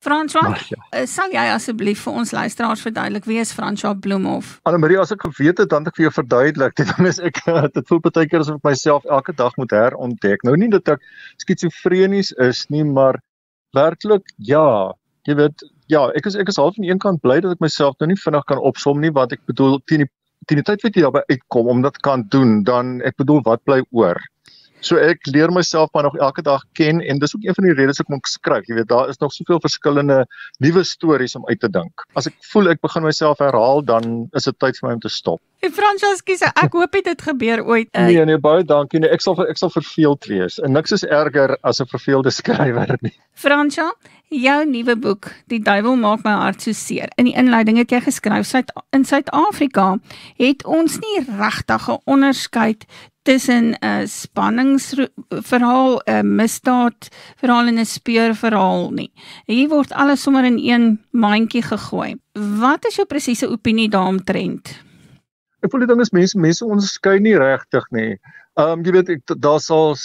François, Maar ja. sal jy asseblief vir ons luisteraars verduidelik wie is François Bloemhof? Annemarie, as ek geweet het, dan het ek vir jou verduidelik. Dan is ek, dit voel baie keer asof ek myself elke dag moet herontdek. Nou nie dat ek skizofrenies is nie, maar werklik, ja, jy weet, ja, ek is half aan een kant bly dat ek myself nou nie vinnig kan opsom nie, want ek bedoel, teen die tyd wat jy daarby uitkom, om dit kan doen, dan, ek bedoel, wat bly oor? So ek leer myself maar nog elke dag ken en dis ook een van die redes hoekom ek skryf. Jy weet, daar is nog soveel verskillende nuwe stories om uit te dink. As ek voel ek begin myself herhaal, dan is dit tyd vir my om te stop. Hey François, ek hoop dit gebeur ooit. Nee, baie dankie. Nee, ek sal verveeld wees. En niks is erger as 'n verveelde skrywer nie. François, jou nuwe boek, Die duiwel maak my hart so seer. In die inleiding het jy geskryf, in Suid-Afrika het ons nie regtig 'n onderskeid tussen 'n spanningsverhaal, 'n misdaadverhaal en 'n speurverhaal nie. Hier word alles sommer in een mandjie gegooi. Wat is jou presiese opinie daaromtrent? Ek voel die ding is mense onderskei nie regtig nie. Jy weet, daar sal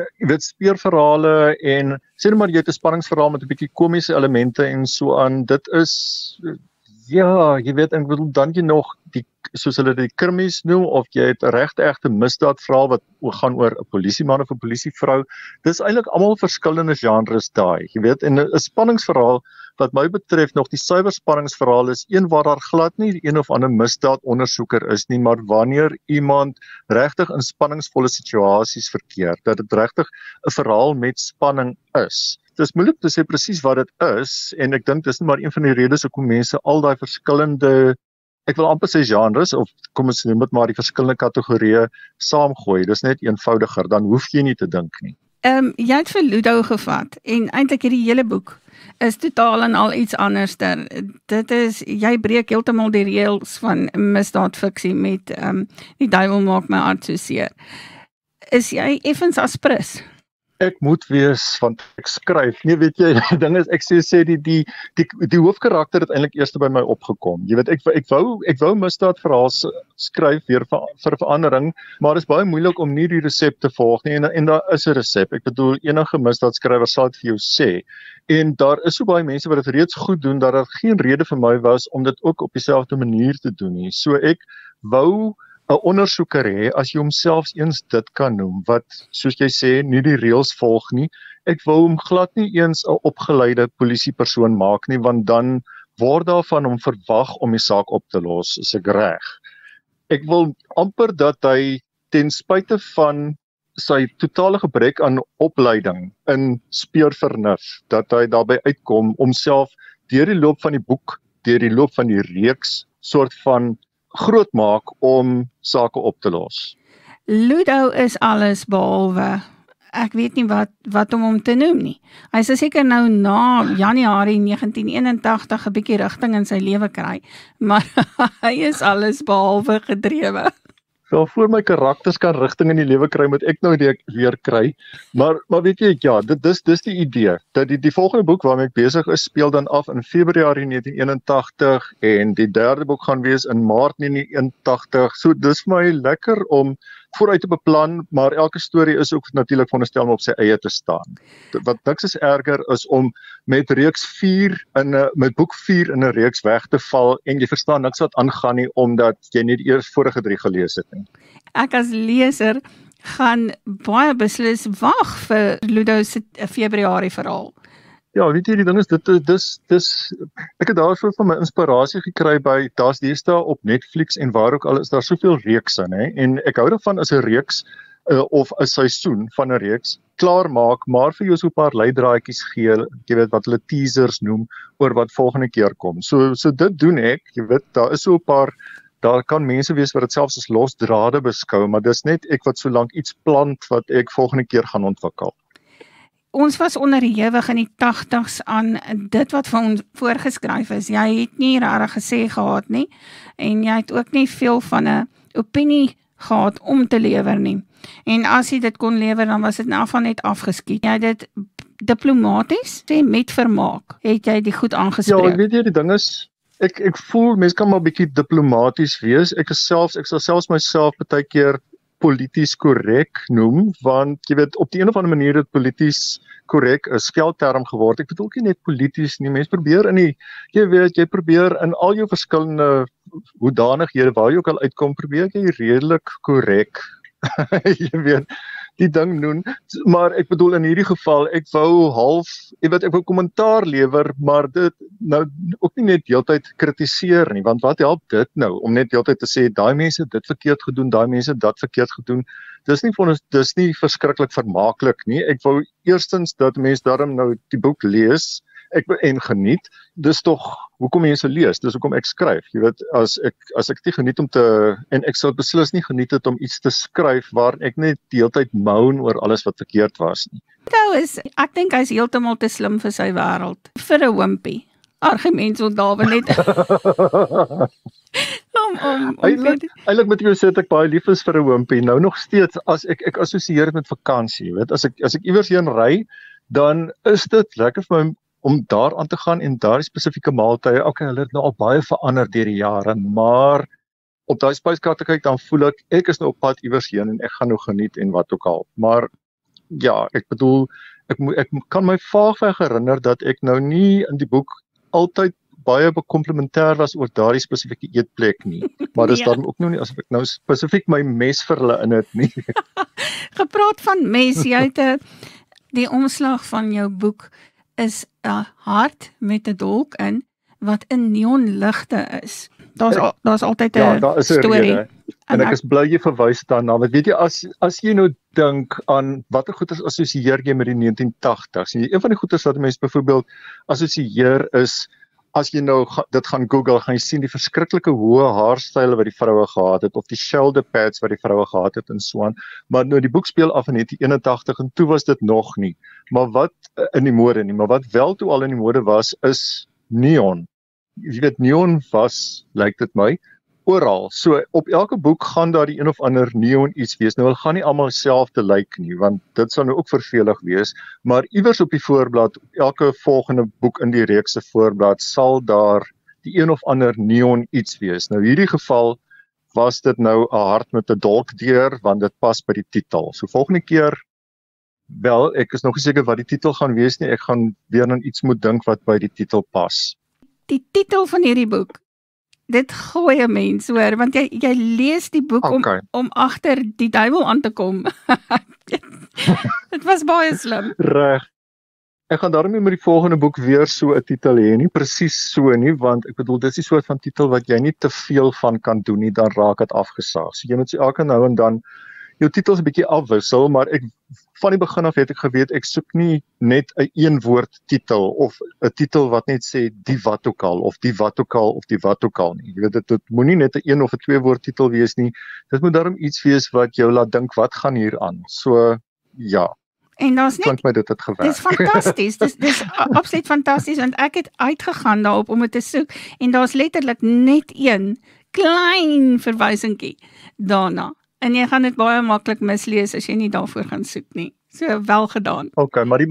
speurverhale en sê net maar jy het 'n spanningsverhaal met 'n bietjie komiese elemente en so aan. Dit is ja, jy weet, ek bedoel dan jy nog die soos hulle die krimies noem, of jy het 'n regte misdaadverhaal wat gaan oor 'n polisieman of 'n polisievrou. Dis eintlik almal verskillende genres daai, jy weet, en 'n spanningsverhaal wat my betref nog die suiwerspanningsverhaal is een waar daar glad nie een of ander misdaadondersoeker is nie, maar wanneer iemand regtig in spanningsvolle situasies verkeer, dat dit regtig 'n verhaal met spanning is. Dit is moeilik te sê presies wat dit is, en ek dink dis net maar een van die redes hoekom mense al daai verskillende, ek wil amper sê genres, of kom ons noem dit maar die verskillende kategorieë saamgooi. Dis net eenvoudiger, dan hoef jy nie te dink nie. Jy het vir Ludo gevat, en eintlik hierdie hele boek is totaal en al iets anderster. Dit is, jy breek heeltemal die reëls van misdaadfiksie met Die duiwel maak my hart so seer. Is jy effens aspris? Ek moet wees, want ek skryf. Nee, weet jy, die ding is, ek sê die hoofkarakter het eintlik eers by my opgekom. Jy weet, ek wou misdaadverhaal skryf weer vir verandering, maar dit is baie moeilik om nie die resep te volg nie, en daar is 'n resep. Ek bedoel, enige misdaadskrywer sal dit vir jou sê. En daar is so baie mense wat dit reeds goed doen, dat daar geen rede vir my was om dit ook op dieselfde manier te doen nie. So ek wou 'n ondersoeker hê, as jy homself eens dit kan noem, wat, soos jy sê, nie die reëls volg nie. Ek wou hom glad nie eens 'n opgeleide polisiepersoon maak nie, want dan word daarvan hom verwag om die saak op te los, is ek reg. Ek wil amper dat hy, ten spyte van sy totale gebrek aan opleiding in speurvernuf, dat hy daarby uitkom om self deur die loop van die boek, deur die loop van die reeks, soort van groot maak om sake op te los. Ludo is alles behalwe, ek weet nie wat om hom te noem nie. Hy sal seker nou na Januarie 1981 'n bietjie rigting in sy lewe kry, maar hy is alles behalwe gedrewe. Wel, voor my karakters kan rigting in die lewe kry, moet ek nou weer kry. Maar weet jy, ja, dis die idee. Dat die volgende boek waarmee ek besig is, speel dan af in Februarie 1981 en die derde boek gaan wees in Maart 1981. So dis vir my lekker om vooruit te beplan, maar elke storie is ook natuurlik veronderstel om op sy eie te staan. Wat niks is erger is om met met boek 4 in 'n reeks weg te val en jy verstaan niks wat aangaan nie, omdat jy nie die vorige 3 gelees het nie. Ek as leser gaan baie beslis wag vir Ludo se Februarie verhaal. Ja, weet jy, die ding is, ek het daarvoor van my inspirasie gekry by, daar's deesdae op Netflix en waar ook al is daar soveel reekse, en ek hou daarvan as 'n reeks, of 'n seisoen van 'n reeks, klaar maak, maar vir jou so 'n paar leidraadjies gee, jy weet wat hulle teasers noem, oor wat volgende keer kom. So dit doen ek, jy weet, daar is so 'n paar, daar kan mense wees wat dit selfs as los drade beskou, maar dis net ek wat so lank iets plant wat ek volgende keer gaan ontwikkel. Ons was onderhewig in die 80's aan dit wat vir ons voorgeskryf is. Jy het nie regtig gesê gehad nie, en jy het ook nie veel van 'n opinie gehad om te lewer nie. En as jy dit kon lewer, dan was dit in elk geval net afgeskiet. Jy het dit diplomaties, met vermaak, het jy die goed aangespreek. Ja, weet jy, die ding is, ek voel, mense kan maar 'n bietjie diplomaties wees. Ek sal selfs myself baie keer polities korrek noem, want jy weet op die een of ander manier het polities korrek 'n skelterm geword. Ek bedoel nie net polities nie, mense probeer jy probeer in al jou verskillende hoedanighede waar jy ook al uitkom, probeer jy redelik korrek jy weet die ding doen, maar ek bedoel in hierdie geval, ek wou kommentaar lewer, maar dit nou ook nie net heeltyd kritiseer nie, want wat help dit nou, om net heeltyd te sê, daai mense dit verkeerd gedoen, daai mense dat verkeerd gedoen, dis nie verskriklik vermaaklik nie, ek wou eerstens dat mense daarom nou die boek lees, en geniet, dis tog hoekom mense lees, dis hoekom ek skryf, jy weet, as ek nie geniet en ek sal beslis nie geniet het om iets te skryf, waar ek net die hele tyd moan oor alles wat verkeerd was nie. Ek dink hy is heeltemal te slim vir sy wêreld, vir 'n wimpie, argument so Dawe net, Eintlik met jou sê ek baie lief is vir 'n wimpie, nou nog steeds, as ek assosieer dit met vakansie, weet, as ek iewers heen ry, dan is dit lekker vir my, om daar aan te gaan en daar die spesifieke maaltye, hulle het nou al baie verander deur die jare, maar op daai spyskaarte kyk, dan voel ek is nou op pad iewers heen en ek gaan nou geniet en wat ook al. Maar ja, ek bedoel, ek kan my vaagweg herinner dat ek nou nie in die boek altyd baie bekomplimentêr was oor daardie spesifieke eetplek nie. Maar dis dan ook nou nie asof ek nou spesifiek my mes vir hulle in het nie. Gepraat van mes, jy het die omslag van jou boek is 'n hart met 'n dolk in wat in neonligte is. Daar's altyd 'n storie. En ek is bly jy verwys daarna. Want weet jy, as jy nou dink aan watter goeders assosieer jy met die 1980s. Een van die goeders wat mense byvoorbeeld assosieer is, as jy nou dit gaan Google, gaan jy sien die verskriklike hoë haarstyle wat die vroue gehad het, of die shoulder pads wat die vroue gehad het en so aan. Maar nou die boek speel af in 1981 en toe was dit nog nie. Maar wat in die mode nie, maar wat wel toe al in die mode was, is neon. Jy weet, neon was, lyk dit my, oral. So op elke boek gaan daar die een of ander neon iets wees. Nou, hulle gaan nie almal dieselfde lyk nie, want dit sal nou ook vervelig wees, maar iewers op die voorblad, elke volgende boek in die reeks se voorblad, sal daar die een of ander neon iets wees. Nou, hierdie geval was dit nou 'n hart met 'n dolk deur, want dit pas by die titel. So volgende keer, wel, ek is nog nie seker wat die titel gaan wees nie, ek gaan weer aan iets moet dink wat by die titel pas. Die titel van hierdie boek, dit gooi 'n mens hoor, want jy lees die boek om agter die duiwel aan te kom. Dit was baie slim. Reg. Ek gaan daarmee met die volgende boek weer so 'n titel hê, nie presies so nie, want ek bedoel dis die soort van titel wat jy nie te veel van kan doen nie, dan raak dit afgesaag. So jy moet so elke nou en dan jou titels 'n bietjie afwissel, maar van die begin af het ek geweet, ek soek nie net 'n een-woord titel, of 'n titel wat net sê, die wat ook al, of die wat ook al, of die wat ook al nie. Jy weet, dit moenie net 'n een of 'n twee-woord titel wees nie, dit moet daarom iets wees wat jou laat dink, wat gaan hier aan? So, ja. En daar's net, my dit het gewerk. Dis fantasties, dis absoluut fantasties, want ek het uitgegaan daarop om dit te soek, en daar's letterlik net een klein verwysingkie daarna. En jy gaan dit baie maklik mislees as jy nie daarvoor gaan soek nie. So wel gedaan. Okay, maar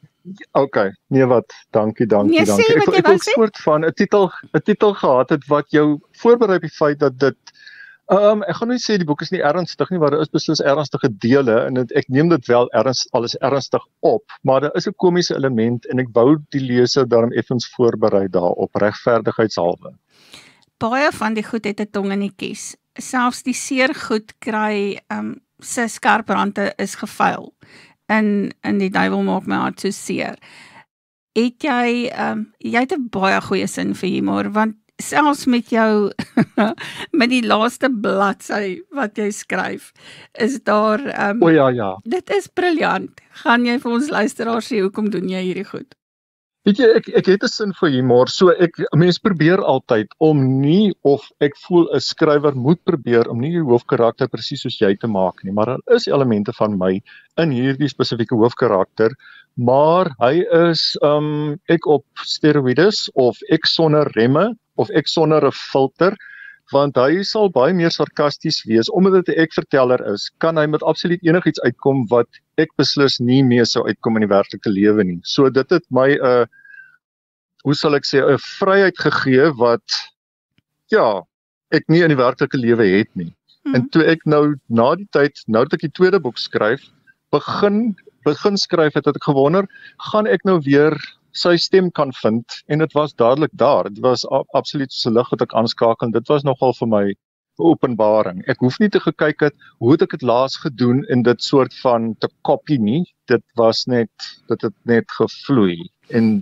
nee wat, dankie. Nee, dankie. Ek wil 'n soort van 'n titel gehad het wat jou voorberei op die feit dat dit ek gaan nie sê die boek is nie ernstig nie, maar daar is beslis ernstige dele en ek neem dit wel alles ernstig op, maar daar is 'n komiese element en ek wou die leser daarom effens voorberei daarop, regverdigheidshalwe. Baie van die goed het 'n tong in die kies. Selfs die seer goed kry, sy skerprande is gevuil. In die duiwel maak my hart so seer. Het jy het 'n baie goeie sin vir humor, want selfs met jou, met die laaste bladsy wat jy skryf, is daar, ja. Dit is briljant. Gaan jy vir ons luisteraars sê, hoekom doen jy hierdie goed? Weet jy, ek het 'n sin vir humor, so mens probeer altyd om nie, of ek voel 'n skrywer moet probeer om nie die hoofkarakter presies soos jy te maak nie, maar daar is elemente van my in hierdie spesifieke hoofkarakter, maar hy is ek op steroïdes, of ek sonder remme, of ek sonder 'n filter, want hy sal baie meer sarkasties wees, omdat dit 'n ek-verteller is, kan hy met absoluut enigiets uitkom wat ek beslis nie mee sou uitkom in die werklike lewe nie. So dit het my hoe sal ek sê, 'n vryheid gegee wat, ja, ek nie in die werklike lewe het nie. En toe ek nou na die tyd, nou dat ek die tweede boek skryf, begin skryf het ek gewonder, gaan ek nou weer sy stem kan vind, en dit was dadelik daar. Dit was absoluut so 'n lig wat ek aanskakel. Dit was nogal vir my 'n openbaring. Ek hoef nie te gekyk het hoe het ek dit laas gedoen in dit soort van te copy nie. Dit het net gevloei. En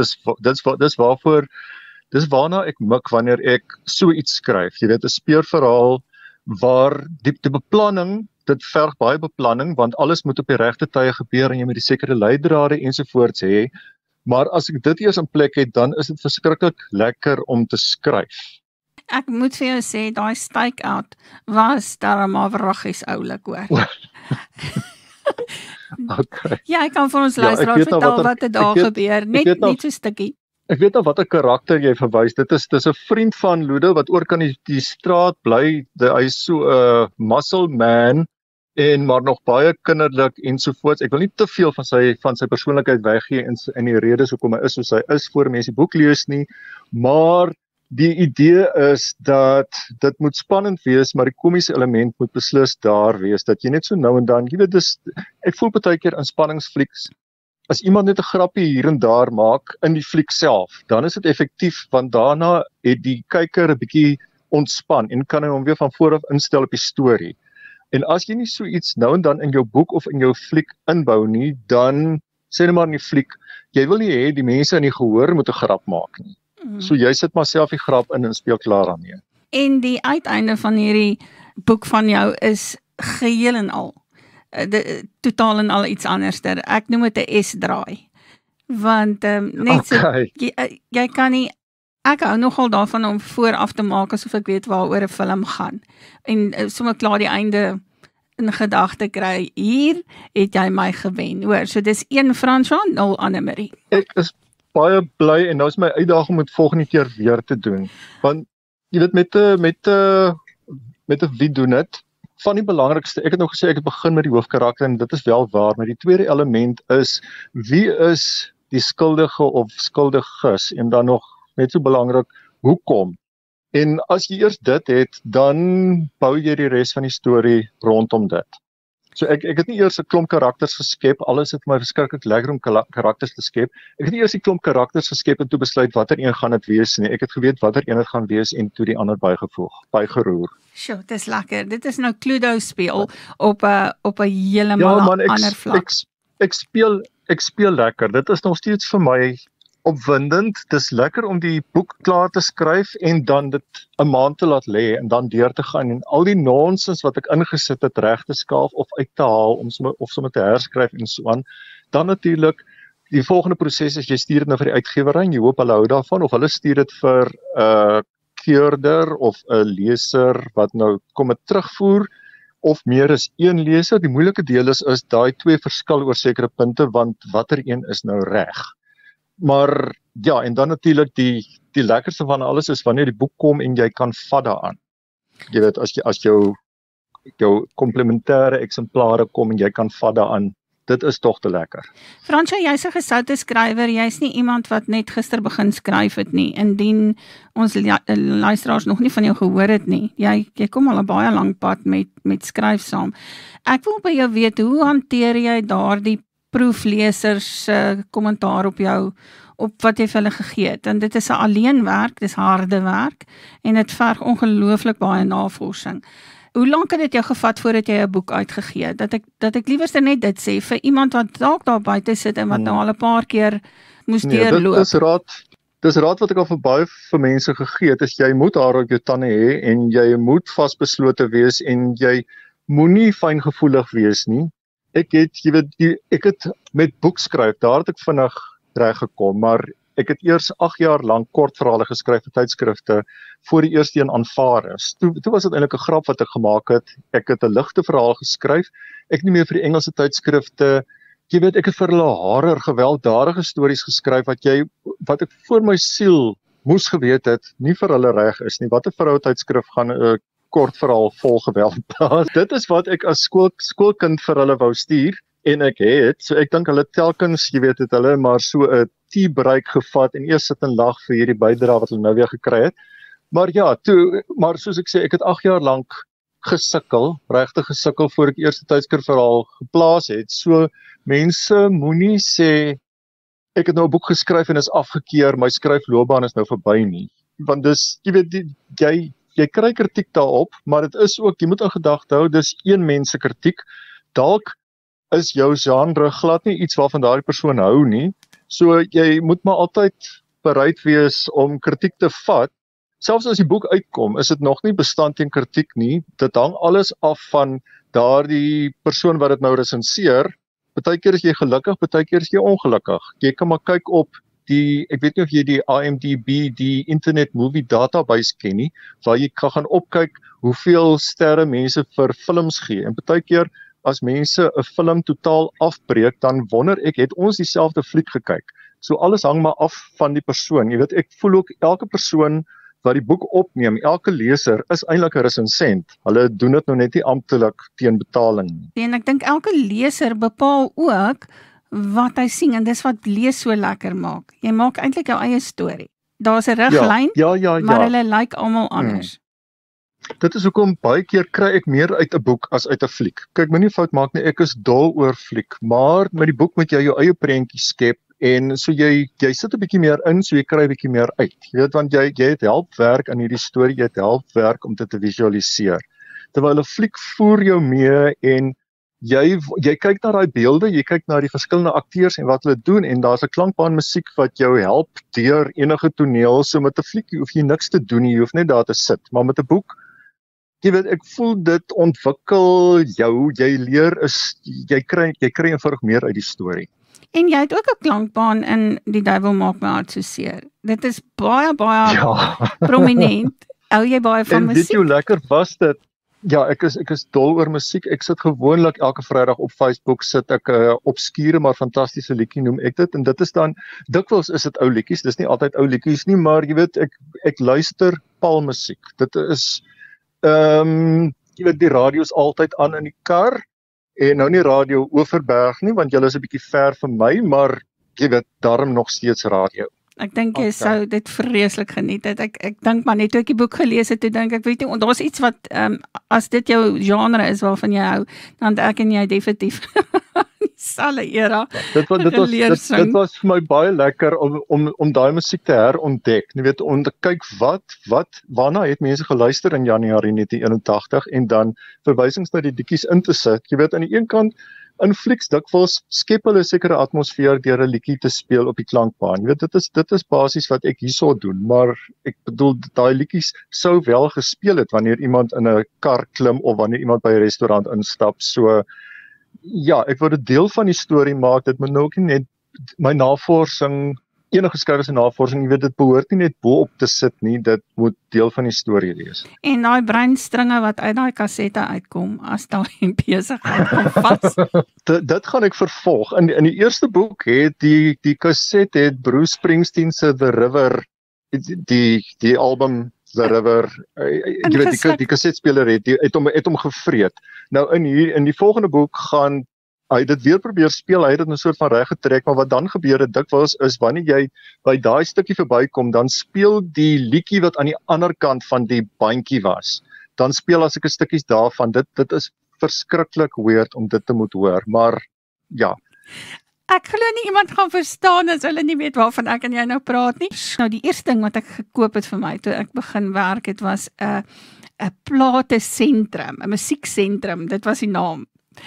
dis waarna ek mik wanneer ek so iets skryf. Jy weet, 'n speurverhaal waar die beplanning, dit verg baie beplanning, want alles moet op die regte tye gebeur en jy moet die sekere leidrade ensovoorts hê. Maar as ek dit eers in plek het, dan is dit verskriklik lekker om te skryf. Ek moet vir jou sê, daai Stakeout was darem maar wraggies oulik, hoor. Okay. Ja, ek kan vir ons Ja, luisteraars ek weet nou vertel watter- wat het daar ek weet- gebeur, weet nou- net so 'n stukkie. Ek weet nou watter karakter jy verwys. Dis 'n vriend van Ludo wat oor kan die straat bly. Hy is so 'n muscle man en maar nog baie kinderlik ensovoorts. Ek wil nie te veel van sy persoonlikheid weggee in die redes hoekom hy is soos hy is voor mense die boek lees nie, maar die idee is dat dit moet spannend wees, maar die komiese element moet beslis daar wees, dat jy net so nou en dan, jy weet, ek voel baie keer in spanningsflieks, as iemand net 'n grappie hier en daar maak in die fliek self, dan is dit effektief, want daarna het die kyker 'n bietjie ontspan en kan hy hom weer van voor af instel op die storie. En as jy nie so iets nou en dan in jou boek of in jou fliek inbou nie, dan sê net maar in die fliek, jy wil nie hê die mense in die gehoor moet 'n grap maak nie. So jy sit maar self die grap in en speel klaar daarmee. En die uiteinde van hierdie boek van jou is geheel en al totaal en al iets anderster. Ek noem dit 'n S-draai. Want net so jy kan nie, ek hou nogal daarvan om vooraf te maak asof ek weet waaroor 'n film gaan. En sommer klaar die einde in gedagte kry. Hier het jy my gewen, hoor. So dis 1 Franswa, 0 Annemarie. Ek is baie bly en nou is my uitdaging om dit volgende keer weer te doen. Want jy weet met 'n wie doen dit? Van die belangrikste, ek het nou gesê ek het begin met die hoofkarakter en dit is wel waar, maar die tweede element is wie is die skuldige of skuldiges en dan nog net so belangrik, hoekom? En as jy eers dit het, dan bou jy die res van die storie rondom dit. So ek het nie eers 'n klomp karakters geskep, alles het my verskriklik lekker om karakters te skep. Ek het nie eers die klomp karakters geskep en toe besluit watter een gaan dit wees nie. Ek het geweet watter een dit gaan wees en toe die ander bygeroer. Sjoe, dit is lekker. Dit is nou Cluedo speel op 'n heeltemal ander vlak. Ek speel lekker. Dit is nog steeds vir my opwindend. Dis lekker om die boek klaar te skryf en dan dit 'n maand te laat lê en dan deur te gaan en al die nonsens wat ek ingesit het reg te skaaf of uit te haal of sommer te herskryf en so aan. Dan natuurlik die volgende proses is jy stuur dit nou vir die uitgewery en jy hoop hulle hou daarvan of hulle stuur dit vir 'n keurder of 'n leser wat nou kom dit terugvoer of meer as een leser. Die moeilike deel is daai twee verskil oor sekere punte want watter een is nou reg. Maar ja, en dan natuurlik die lekkerste van alles is wanneer die boek kom en jy kan vat daaraan. Jy weet as jou komplementêre eksemplare kom en jy kan vat daaraan, dit is tog te lekker. Franswa, jy's 'n gesoute skrywer, jy's nie iemand wat net gister begin skryf het nie. Indien ons luisteraars nog nie van jou gehoor het nie, jy kom al 'n baie lank pad met skryf saam. Ek wil by jou weet, hoe hanteer jy daardie proeflesers kommentaar op jou, op wat jy vir hulle gegee het? En dit is 'n alleenwerk, dis harde werk en dit verg ongelooflik baie navorsing. Hoe lank het dit jou gevat voordat jy 'n boek uitgegee het? Dat ek liewerste net dit sê vir iemand wat dalk daar buite sit en wat nou al 'n paar keer moes deurloop. Dis raad wat ek al vir mense gegee het, is jy moet haar op jou tande hê en jy moet vasbeslote wees en jy moenie fyngevoelig wees nie. Ek het met boekskryf, daar het ek vinnig reg gekom, maar ek het eers 8 jaar lank kortverhale geskryf vir tydskrifte voor die eerste een aanvaar is. Toe was dit eintlik 'n grap wat ek gemaak het. Ek het 'n ligte verhaal geskryf. Ek nie meer vir die Engelse tydskrifte. Jy weet, ek het vir hulle horror, gewelddadige stories geskryf wat ek voor my siel moes geweet het, nie vir hulle reg is nie. Wat 'n vrouetydskrif gaan 'n kort verhaal vol geweld plaas. Dit is wat ek as skoolkind vir hulle wou stuur en ek het, so ek dink hulle telkens, jy weet, het hulle maar so 'n teebreak gevat en eers sit en lag vir hierdie bydrae wat hulle nou weer gekry het. Maar ja, maar soos ek sê, ek het 8 jaar lank regtig gesukkel voor ek eerste tydskrifverhaal geplaas het. So mense moenie sê ek het nou 'n boek geskryf en is afgekeur, my skryfloopbaan is nou verby nie. Want dis, jy weet, jy kry kritiek daarop, maar dit is ook, jy moet in gedagte hou, dis een mens se kritiek. Dalk is jou genre glad nie iets waarvan daardie persoon hou nie. So jy moet maar altyd bereid wees om kritiek te vat. Selfs as die boek uitkom, is dit nog nie bestand teen kritiek nie. Dit hang alles af van daardie persoon wat dit nou resenseer. Partykeer is jy gelukkig, partykeer is jy ongelukkig. Jy kan maar kyk op ek weet nie of jy die IMDb, die Internet Movie Database ken nie, waar jy kan gaan opkyk hoeveel sterre mense vir films gee. En partykeer as mense 'n film totaal afbreek, dan wonder ek, het ons dieselfde fliek gekyk? So alles hang maar af van die persoon. Jy weet, ek voel ook elke persoon wat die boek opneem, elke leser is eintlik 'n resensent. Hulle doen dit nou net nie amptelik teen betaling nie. En ek dink elke leser bepaal ook wat hy sien en dis wat lees so lekker maak. Jy maak eintlik jou eie storie. Daar's 'n riglyn, maar hulle lyk almal anders. Dit is hoekom baie keer kry ek meer uit 'n boek as uit 'n fliek. Kyk, moenie fout maak nie, ek is dol oor fliek, maar met die boek moet jy jou eie prentjie skep en so jy sit 'n bietjie meer in, so jy kry 'n bietjie meer uit. Jy weet, want jy het help werk aan hierdie storie, jy het help werk om dit te visualiseer. Terwyl 'n fliek voer jou mee en jy kyk na daai beelde, jy kyk na die verskillende akteurs en wat hulle doen en daar's 'n klankbaan musiek wat jou help deur enige toneel. So met 'n fliek hoef jy niks te doen nie, jy hoef net daar te sit. Maar met 'n boek, jy weet, ek voel dit ontwikkel jou, jy leer jy kry eenvoudig meer uit die storie. En jy het ook 'n klankbaan in Die Duiwel Maak My Hart So Seer. Dit is baie prominent. Hou jy baie van musiek? En weet jy hoe lekker was dit? Ja, ek is dol oor musiek. Ek sit gewoonlik elke Vrydag op Facebook, sit ek 'n obskure maar fantastiese liedjie noem ek dit, en dit is dan dikwels is dit ou liedjies, dis nie altyd ou liedjies nie, maar jy weet ek luister palmusiek. Dit is jy weet, die radio is altyd aan in die kar en nou nie radio Overberg nie, want julle is 'n bietjie ver vir my, maar jy weet, daarom nog steeds radio. Ek dink jy sou dit vreeslik geniet het. Ek dink maar net toe ek die boek gelees het, toe dink ek, weet jy, daar's iets wat as dit jou genre is waarvan jy hou, dan ek en jy definitief dieselfde era. Dit was vir my baie lekker om daai musiek te herontdek. Jy weet, om te kyk waarna het mense geluister in Januarie 1981 en dan verwysings na die liedjies in te sit. Jy weet, aan die een kant in flieks dikwels skep hulle 'n sekere atmosfeer deur 'n liedjie te speel op die klankbaan. Jy weet, dit is basies wat ek hierso doen, maar ek bedoel daai liedjies sou wel gespeel het wanneer iemand in 'n kar klim of wanneer iemand by 'n restaurant instap. So ja, ek wou dit deel van die storie maak. Dit moet nou ook nie net my navorsing, enige skrywer se navorsing, jy weet, dit behoort nie net bo-op te sit nie, dit moet deel van die storie wees. En daai breinstringe wat uit daai kassette uitkom, as daai besigheid kom vas. Dit gaan ek vervolg. In die eerste boek het die kaset het Bruce Springsteen se The River, die album The River, jy weet, die kasetspeler het hom gevreet. Nou in die volgende boek gaan hy dit weer probeer speel, hy het dit 'n soort van reg getrek, maar wat dan gebeur het dikwels is wanneer jy by daai stukkie verbykom, dan speel die liedjie wat aan die ander kant van die bandjie was. Dan speel as ek 'n stukkies daarvan. Dit is verskriklik weird om dit te moet hoor, maar ja. Ek glo nie iemand gaan verstaan as hulle nie weet waarvan ek en jy nou praat nie. Nou die eerste ding wat ek gekoop het vir my toe ek begin werk het was 'n platesentrum, 'n musieksentrum. Dit was die naam.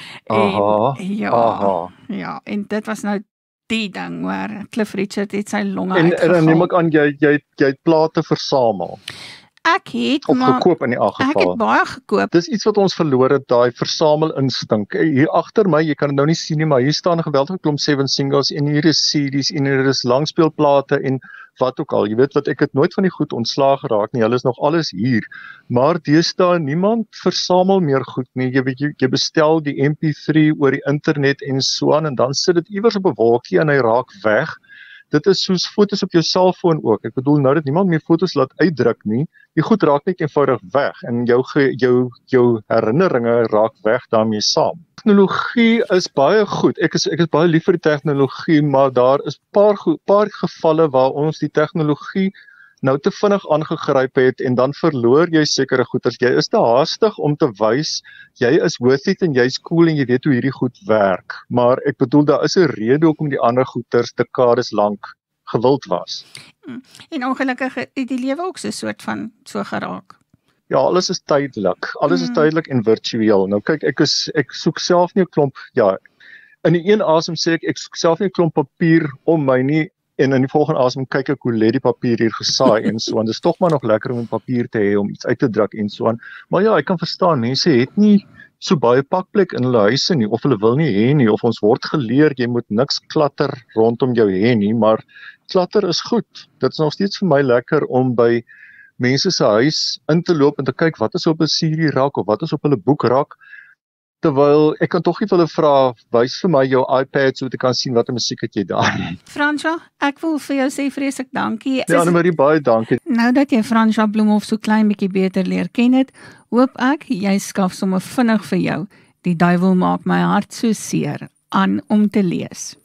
Ja, en dit was nou die ding waar Cliff Richard het sy longe uitgehaal. En dan neem ek aan jy het plate versamel. Ek het gekoop in die geval. Ek het baie gekoop. Dis iets wat ons verloor het, daai versamel-instink. Hier agter my, jy kan dit nou nie sien nie, maar hier staan 'n geweldige klomp 7 singles en hier is CD's en hier is langspeelplate en wat ook al. Jy weet wat, ek het nooit van die goed ontslaag geraak nie. Hulle is nog alles hier. Maar deesdae niemand versamel meer goed nie. Jy weet jy bestel die MP3 oor die internet en so aan en dan sit dit iewers op 'n wolkie en hy raak weg. Dit is soos fotos op jou selfoon ook. Ek bedoel nou dat niemand meer fotos laat uitdruk nie. Die goed raak net eenvoudig weg en jou herinneringe raak weg daarmee saam. Tegnologie is baie goed. Ek is baie lief vir die tegnologie, maar daar is paar gevalle waar ons die tegnologie nou te vinnig aangegryp het en dan verloor jy sekere goeders. Jy is te haastig om te wys jy is worth it en jy's cool en jy weet hoe hierdie goed werk. Maar ek bedoel daar is 'n rede hoekom die ander goeders dekades lank gewild was. En ongelukkig het die lewe ook so 'n soort van so geraak. Ja, alles is tydelik. Alles is tydelik en virtueel. Nou kyk, ek soek self nie 'n klomp, ja, in die een asem sê ek soek self nie 'n klomp papier om my nie, en in die volgende asem kyk ek hoe lê die papier hier gesaai en so aan. Dis tog maar nog lekker om 'n papier te hê om iets uit te druk en so aan. Maar ja, ek kan verstaan, mense het nie so baie pakplek in hulle huise nie, of hulle wil nie hê nie, of ons word geleer jy moet niks klatter rondom jou hê nie, maar klatter is goed. Dit is nog steeds vir my lekker om by mense se huis in te loop en te kyk wat is op 'n CD rak of wat is op hulle boekrak, terwyl ek kan tog nie vir hulle vra, wys vir my jou iPad sodat ek kan sien watter musiek het jy daar. Fransja, ek wil vir jou sê vreeslik dankie. Ja, Annemarie, baie dankie. Nou dat jy Fransja Bloemhof so klein bietjie beter leer ken het, hoop ek jy skaf sommer vinnig vir jou Die Duiwel Maak My Hart So Seer aan om te lees.